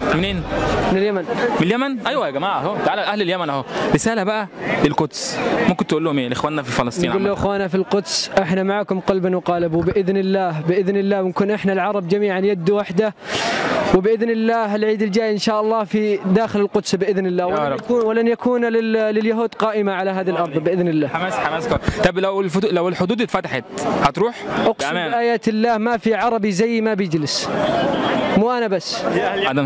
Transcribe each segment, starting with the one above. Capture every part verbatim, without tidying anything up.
منين؟ من اليمن. من اليمن؟ ايوه يا جماعه اهو، تعالى اهل اليمن اهو. رساله بقى للقدس، ممكن تقول لهم ايه لاخواننا في فلسطين؟ نقول لاخواننا في القدس احنا معكم قلبا وقالب، وباذن الله باذن الله ونكون احنا العرب جميعا يد واحده، وباذن الله العيد الجاي ان شاء الله في داخل القدس باذن الله، ولن يكون ولن يكون لليهود قائمه على هذه الارض باذن الله. حماس حماس. طب لو لو الحدود اتفتحت هتروح؟ اقسم بايات الله ما في عربي زي ما بيجلس، مو انا بس. ادم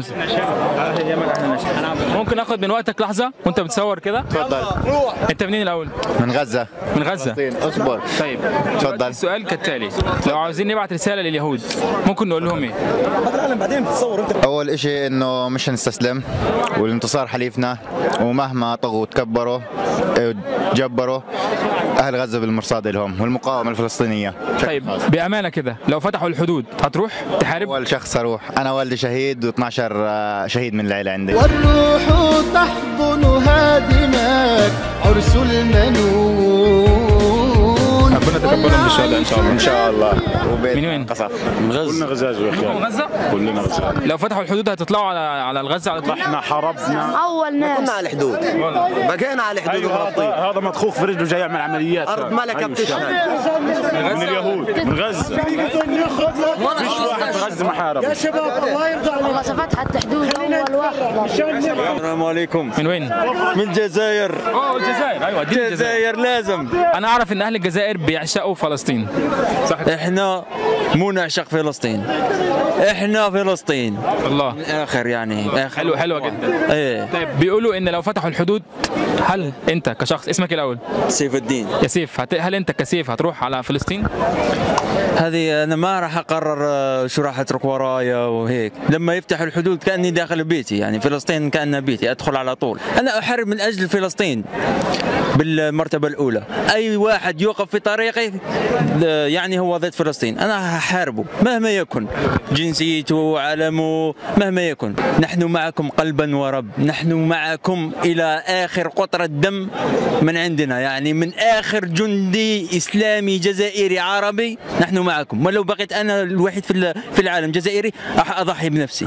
ممكن اخد من وقتك لحظه وانت بتصور كده؟ اتفضل. انت منين الاول؟ من غزه. من غزه. اصبر. طيب اتفضل. السؤال كالتالي، لو عاوزين نبعت رساله لليهود ممكن نقول لهم ايه؟ بعدين بتتصور انت. اول شيء انه مش هنستسلم، والانتصار حليفنا، ومهما طغوا وتكبروا جبروا اهل غزه بالمرصاد لهم والمقاومه الفلسطينيه. طيب بامانه كده لو فتحوا الحدود هتروح تحارب؟ اول شخص اروح، انا والدي شهيد و12 شهيد من العيله عندي. والروح تحضن هادمك عرس المنون، ربنا تقبلهم بالشهداء ان شاء الله. ان شاء الله. من وين؟ قصف. من غزه. كلنا غزاز يا اخي. غزه؟ كلنا غزاز. لو فتحوا الحدود هتطلعوا على على الغزه على طول؟ احنا حاربنا اول ناس كنا على الحدود، بقينا على الحدود. أيوة هذا, هذا مطخوخ في رجله جاي يعمل عمليات. ارض ملكه بتشهد. من اليهود من غزه. فيش واحد في غزه ما حارب. يا شباب الله يرضى عليكم. غزه فتحت حدود اول واحد. السلام عليكم. من وين؟ من الجزائر. اه الجزائر. ايوه دي الجزائر لازم. انا اعرف ان اهل الجزائر بيعشقوا فلسطين. صح؟ احنا مو نعشق فلسطين، احنا فلسطين. الله. من الاخر يعني. آخر حلو حلوه جدا. ايه. طيب بيقولوا ان لو فتحوا الحدود، هل انت كشخص، اسمك إيه الاول؟ سيف الدين. يا سيف، هل انت كسيف هتروح على فلسطين؟ هذه انا ما راح اقرر شو راح اترك ورايا وهيك، لما يفتحوا الحدود كاني داخل بيتي، يعني فلسطين كانها بيتي، ادخل على طول. انا احارب من اجل فلسطين بالمرتبه الاولى، اي واحد يوقف في طريقي يعني هو ضد فلسطين انا هحاربه مهما يكن جنسيته علمه مهما يكن. نحن معكم قلبا ورب، نحن معكم الى اخر قطره دم من عندنا، يعني من اخر جندي اسلامي جزائري عربي نحن معكم، ولو بقيت انا الوحيد في في العالم جزائري راح اضحي بنفسي.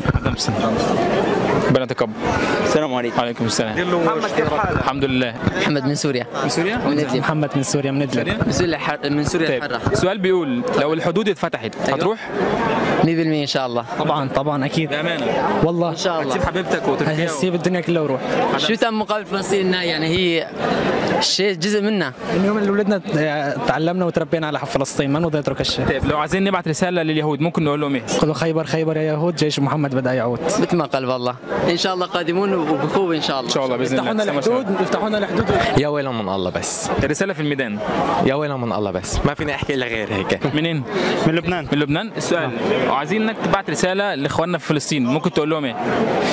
ربنا تقبل. السلام عليكم. وعليكم السلام. محمد كيف حالك؟ الحمد لله. محمد من سوريا. من سوريا؟ من إدلب. محمد من سوريا من إدلب. من سوريا حر... من سوريا طيب. الحرة. السؤال بيقول لو الحدود اتفتحت هتروح؟ مية بالمية ان شاء الله. طبعا طبعا اكيد. بامانه والله ان شاء الله. هتسيب حبيبتك وتركيا؟ هسيب الدنيا كلها وروح. شو تم مقابل فلسطين؟ يعني هي شيء جزء منا. من يوم اللي ولدنا تعلمنا وتربينا على فلسطين، ما نقدر نترك الشيء. طيب لو عايزين نبعت رساله لليهود ممكن نقول لهم ايه؟ خذوا خيبر خيبر يا يهود، جيش محمد بدا يعود. مثل ما قال والله ان شاء الله قادمون وبقوه ان شاء الله. ان شاء الله باذن الله. يفتحوا لنا الحدود، يفتحوا لنا الحدود. يا ويلهم من الله بس. الرساله في الميدان. يا ويلهم من الله بس، ما فيني احكي الا غير هيك. منين؟ من لبنان. من لبنان. السؤال عايزين انك تبعت رساله لاخواننا في فلسطين ممكن تقول لهم ايه؟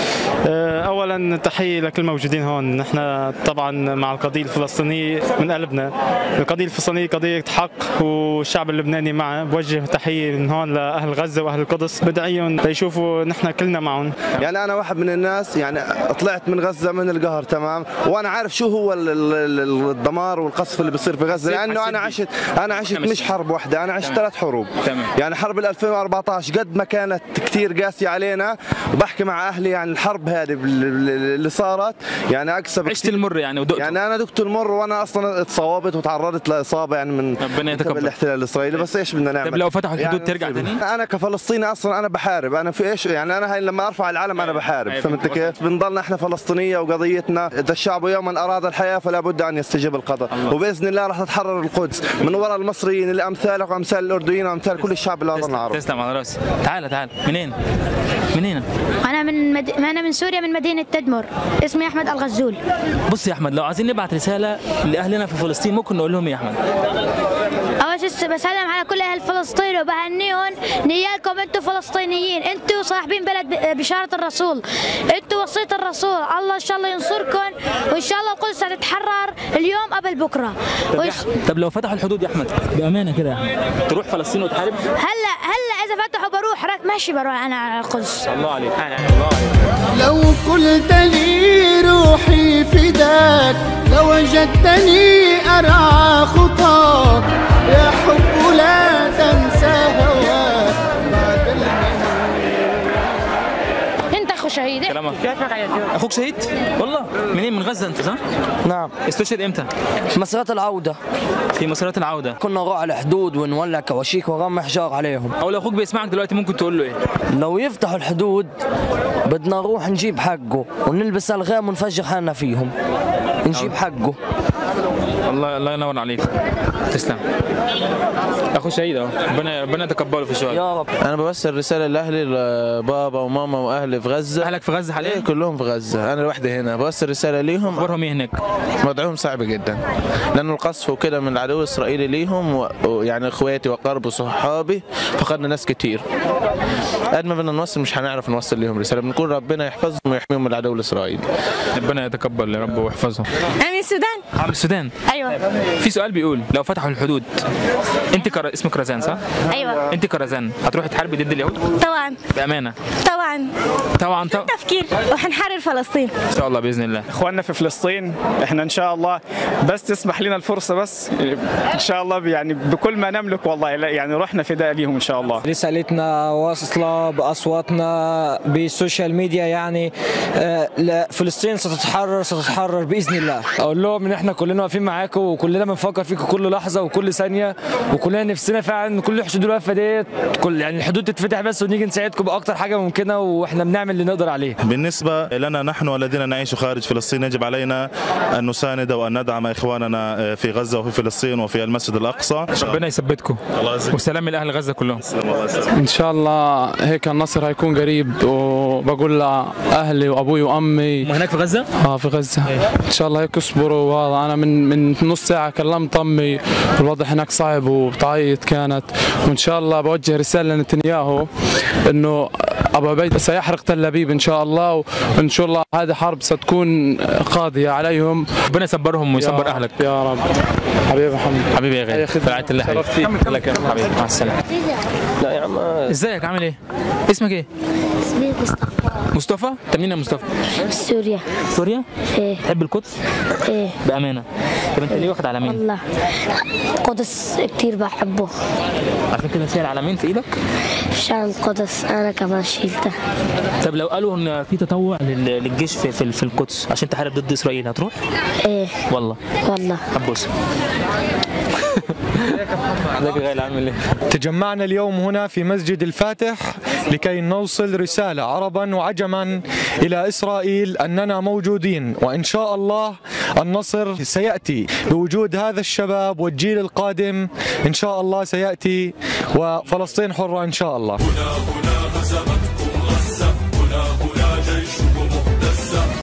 اولا تحيه لكل الموجودين هون، نحن طبعا مع القضيه الفلسطينيه من قلبنا، القضيه الفلسطينيه قضيه حق والشعب اللبناني معه. بوجه تحيه من هون لاهل غزه واهل القدس، بدعيهم ليشوفوا نحن كلنا معهم. يعني انا واحد من الناس يعني طلعت من غزه من القهر تمام، وانا عارف شو هو الدمار والقصف اللي بيصير في غزه، لانه انا عشت انا عشت مش حرب واحده، انا عشت ثلاث حروب. يعني حرب ألفين وأربعطعش قد ما كانت كثير قاسيه علينا، وبحكي مع اهلي يعني الحرب هذه اللي صارت يعني اكثر. عشت المر يعني ودقت. يعني انا دقت المر، وانا اصلا اتصابت وتعرضت لاصابه يعني من ربنا يتقبل الاحتلال الاسرائيلي، بس ايش بدنا نعمل؟ طيب لو فتحوا الحدود يعني ترجع ثاني؟ تاني؟ انا كفلسطيني اصلا انا بحارب، انا في ايش يعني، انا هاي لما ارفع العلم انا بحارب، فهمت كيف؟ بنضلنا احنا فلسطينيه وقضيتنا، اذا الشعب يوما اراد الحياه فلا بد ان يستجيب القدر، وباذن الله راح تتحرر القدس من وراء المصريين اللي امثالك وامثال الاردنيين وامثال كل الشعب اللي وطننا العربي. تسلم على راسي. تعال تعال. منين؟ منين؟ انا من مد... انا من سوريا من مدينه تدمر، اسمي احمد الغزول. بص يا احمد، لو عايزين نبعت رساله لاهلنا في فلسطين ممكن نقول لهم ايه يا احمد؟ اول شيء بسلم على كل اهل فلسطين وبهنيهم نيالكم، انتم فلسطينيين، انتم صاحبين بلد بشاره الرسول، انتم وصيه الرسول، الله ان شاء الله ينصركم، وان شاء الله القدس هتتحرر اليوم قبل بكره. طب, وش... طب لو فتحوا الحدود يا احمد بامانه كده يا احمد تروح فلسطين وتحارب؟ هلا هلا اذا فتحوا بروح ماشي، بروح انا على القدس. الله عليك. الله عليك. لو قلت لي روحي فداك لوجدتني ارعى خطاك، يا حب لا تنسى هواك بعد المنون. انت اخو شهيد. كلامك. اخوك شهيد؟ والله منين؟ من غزه انت صح؟ نعم. استشهد امتى؟ في مسيرات العودة. في مسيرات العودة كنا نروح على الحدود ونولع كواشيك ورمي حجار عليهم. او لو اخوك بيسمعك دلوقتي ممكن تقول له ايه؟ لو يفتحوا الحدود بدنا نروح نجيب حقه ونلبس الغام ونفجر حالنا فيهم. نجيب حقه. الله الله ينور عليك. تسلم. اخو شهيد اهو، ربنا ربنا يتقبله في الشهداء. يا رب. انا بوصل رساله لاهلي، لبابا وماما واهلي في غزه. اهلك في غزه حاليا؟ كلهم في غزه، انا لوحدي هنا. بوصل رساله ليهم. اخبارهم ايه هناك؟ وضعهم صعب جدا لانه القصف وكده من العدو الاسرائيلي ليهم، ويعني اخواتي وقرب وصحابي فقدنا ناس كتير. قد ما بدنا نوصل مش هنعرف نوصل لهم رساله، بنقول ربنا يحفظهم ويحميهم من العدو الاسرائيلي. ربنا يتقبل يا رب ويحفظهم. انا من السودان. من السودان؟ ايوه. في سؤال بيقول لو فتحوا الحدود، انت كر... اسمك رزان صح؟ ايوه. انت كرزان هتروحي تحاربي ضد اليهود؟ طبعا. بامانه؟ طبعا. طبعا طبعا. تفكير وحنحرر فلسطين ان شاء الله باذن الله. اخواننا في فلسطين احنا ان شاء الله بس تسمح لنا الفرصه، بس ان شاء الله يعني بكل ما نملك والله يعني روحنا فداء ليهم ان شاء الله. رسالتنا واصله باصواتنا بالسوشيال ميديا، يعني آه فلسطين ستتحرر ستتحرر باذن الله. اقول لهم ان احنا كلنا واقفين معاكم وكلنا بنفكر فيكم كل لحظه وكل ثانيه، وكلنا نفسنا فعلا كل الحدود الواقفه ديت كل يعني الحدود تتفتح بس ونيجي نساعدكم باكتر حاجه ممكنه، واحنا بنعمل اللي نقدر عليه. بالنسبه لنا نحن الذين نعيش خارج فلسطين يجب علينا ان نساند وان ندعم اخواننا في غزه وفي فلسطين وفي المسجد الاقصى. ربنا يثبتكم وسلام لاهل غزه كلهم. ان شاء الله هيك النصر هيكون قريب، وبقول لاهلي وابوي وامي هناك في غزه؟ اه في غزه. ان شاء الله هيك اصبروا. وهذا انا من من نص ساعه كلمت امي، الوضع هناك صعب وبتعيط كانت، وان شاء الله بوجه رساله لنتنياهو انه ابو عبيده سيحرق تل ابيب ان شاء الله، وان شاء الله هذه حرب ستكون قاضيه عليهم. ربنا يصبرهم ويصبر اهلك يا رب. حبيبي محمد. حبيبي يا غالي، في رعايه الله. حبيبي لك يا حبيبي، مع السلامه. لا يا عم. ازيك عامل ايه؟ اسمك ايه؟ اسمي مصطفى. مصطفى؟ انت منين يا مصطفى؟ سوريا. سوريا؟ ايه. تحب القدس؟ ايه. بامانه؟ طب انت ليه واخد على مين؟ والله القدس كتير بحبه. عشان كده شايل على مين في ايدك؟ عشان القدس انا كمان شيلته. طب لو قالوا ان في تطوع للجيش في في, في القدس عشان تحارب ضد اسرائيل هتروح؟ ايه. والله؟ والله. طب بص. ازيك يا غالي عامل ايه؟ تجمعنا اليوم هنا في مسجد الفاتح لكي نوصل رسالة عربا وعجما إلى إسرائيل أننا موجودين، وإن شاء الله النصر سيأتي بوجود هذا الشباب والجيل القادم. إن شاء الله سيأتي وفلسطين حرة إن شاء الله. هنا هنا هزمتكم غزة.